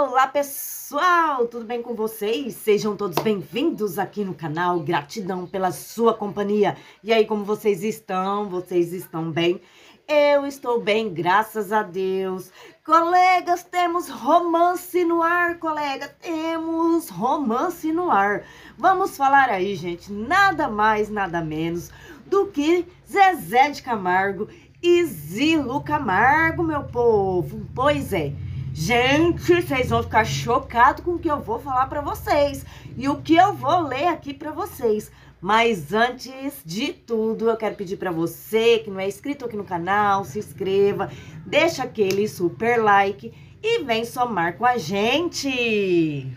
Olá pessoal, tudo bem com vocês? Sejam todos bem-vindos aqui no canal, gratidão pela sua companhia. E aí, como vocês estão? Vocês estão bem? Eu estou bem, graças a Deus. Colegas, temos romance no ar, colega, temos romance no ar. Vamos falar aí, gente, nada mais, nada menos do que Zezé de Camargo e Zilu Camargo, meu povo. Pois é. Gente, vocês vão ficar chocados com o que eu vou falar para vocês e o que eu vou ler aqui para vocês. Mas antes de tudo, eu quero pedir para você que não é inscrito aqui no canal, se inscreva, deixa aquele super like e vem somar com a gente.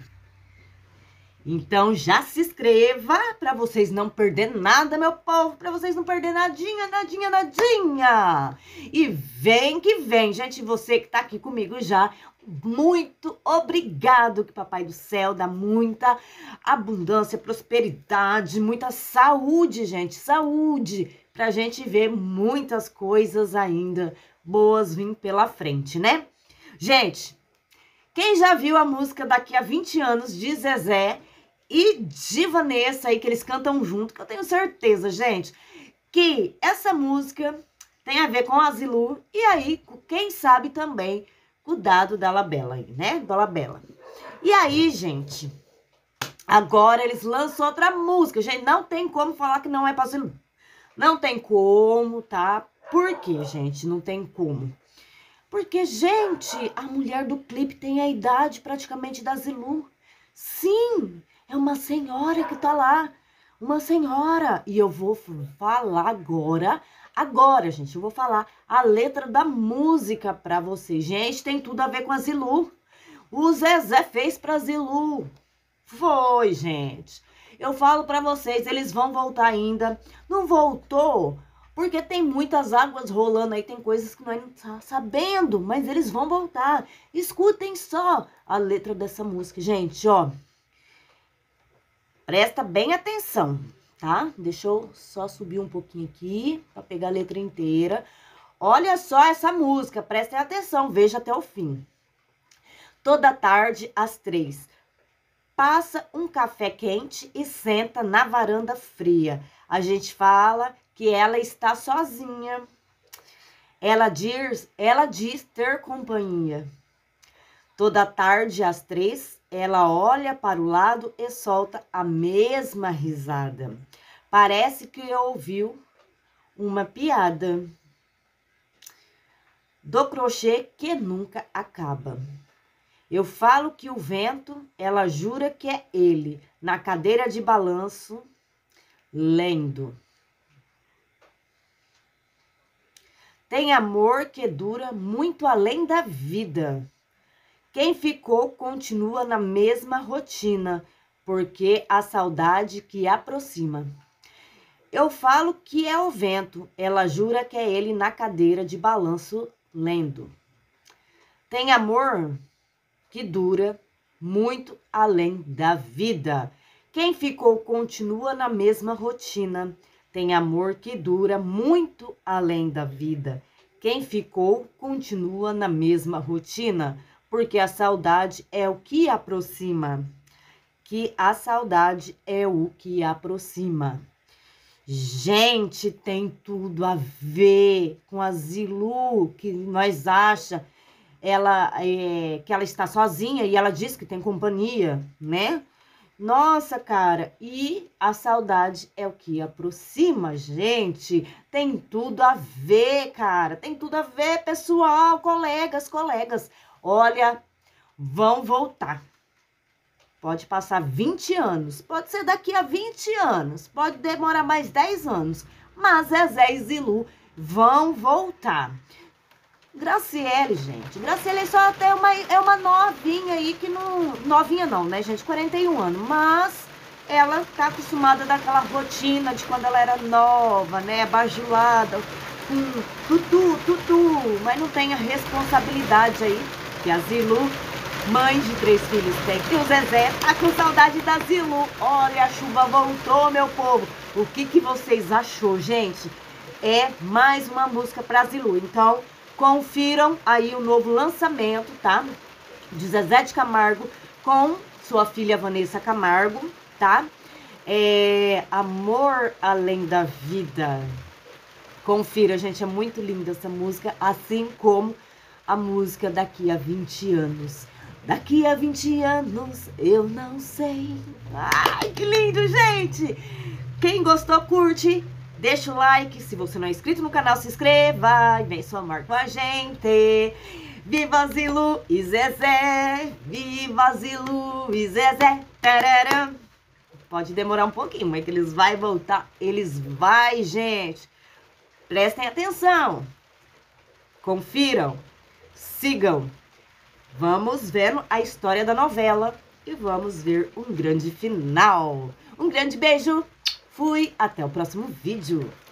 Então já se inscreva para vocês não perderem nada, meu povo, para vocês não perderem nadinha, nadinha, nadinha. E vem que vem, gente, você que tá aqui comigo já, muito obrigado, que Papai do Céu dá muita abundância, prosperidade, muita saúde, gente, saúde, pra gente ver muitas coisas ainda boas vindo pela frente, né? Gente, quem já viu a música Daqui a 20 anos de Zezé e de Vanessa aí, que eles cantam junto, que eu tenho certeza, gente, que essa música tem a ver com a Zilu e aí, quem sabe também, o dado da Labela aí, né? Da Labela. E aí, gente, agora eles lançam outra música. Gente, não tem como falar que não é pra Zilu. Não tem como, tá? Por quê, gente? Não tem como. Porque, gente, a mulher do clipe tem a idade praticamente da Zilu. Sim, é uma senhora que tá lá. Uma senhora. E eu vou falar agora, gente, eu vou falar a letra da música pra vocês. Gente, tem tudo a ver com a Zilu. O Zezé fez pra Zilu. Foi, gente. Eu falo pra vocês, eles vão voltar ainda. Não voltou, porque tem muitas águas rolando aí, tem coisas que nós não tá sabendo, mas eles vão voltar. Escutem só a letra dessa música, gente, ó. Presta bem atenção, tá? Deixa eu só subir um pouquinho aqui para pegar a letra inteira. Olha só essa música, prestem atenção, veja até o fim. Toda tarde, às 3, passa um café quente e senta na varanda fria. A gente fala que ela está sozinha. Ela diz ter companhia. Toda tarde, às 3, ela olha para o lado e solta a mesma risada. Parece que ouviu uma piada do crochê que nunca acaba. Eu falo que o vento, ela jura que é ele, na cadeira de balanço, lendo. Tem amor que dura muito além da vida. Quem ficou continua na mesma rotina, porque a saudade que aproxima. Eu falo que é o vento, ela jura que é ele na cadeira de balanço lendo. Tem amor que dura muito além da vida. Quem ficou continua na mesma rotina. Tem amor que dura muito além da vida. Quem ficou continua na mesma rotina, porque a saudade é o que aproxima. Que a saudade é o que aproxima. Gente, tem tudo a ver com a Zilu, que nós acha que ela está sozinha e ela diz que tem companhia, né? Nossa, cara, e a saudade é o que aproxima, gente. Tem tudo a ver, cara. Tem tudo a ver, pessoal, colegas. Olha, vão voltar. Pode passar 20 anos, pode ser daqui a 20 anos, pode demorar mais 10 anos, mas Zezé e Zilu vão voltar. Graciele, gente, Graciele só até é uma novinha aí que não... Novinha não, né, gente? 41 anos, mas ela tá acostumada daquela rotina de quando ela era nova, né? Bajulada, tutu, mas não tem a responsabilidade aí que a Zilu, mãe de 3 filhos, tem. E o Zezé tá com saudade da Zilu. Olha, a chuva voltou, meu povo. O que vocês achou, gente? É mais uma música pra Zilu. Então, confiram aí o novo lançamento, tá? de Zezé de Camargo com sua filha Vanessa Camargo, tá? Amor Além da Vida. Confira, gente, é muito linda essa música, assim como a música Daqui a 20 anos. Daqui a 20 anos, eu não sei. Ai, que lindo, gente! Quem gostou, curte, deixa o like. Se você não é inscrito no canal, se inscreva e vem somar com a gente. Viva Zilu e Zezé! Viva Zilu e Zezé! Tararam. Pode demorar um pouquinho, mas que eles vão voltar. Eles vão, gente. Prestem atenção. Confiram. Sigam. Vamos ver a história da novela e vamos ver um grande final. Um grande beijo. Fui. Até o próximo vídeo.